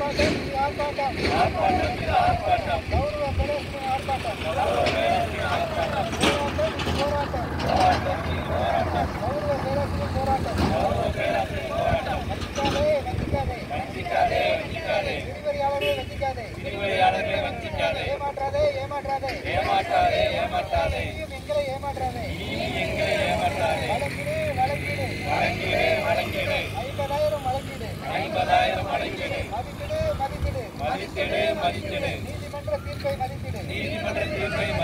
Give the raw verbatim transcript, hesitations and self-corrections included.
ஏமாற்றாதே ஏமாற்றாதே ஏமாற்றாதே ஏமாற்றாதே எங்களை ஏமாற்றாதே எங்களை ஏமாற்றாதே வழங்கிடு வழங்கிடு வழங்கிடு வழங்கிடு ஐம்பதாயிரம் வழங்கிடு ஐம்பதாயிரம் வழங்கிடு மதித்திடு மதித்திடு மதித்திடு மதித்திடு நீதிமன்ற தீர்ப்பை மதித்திடு நீதிமன்ற தீர்ப்பை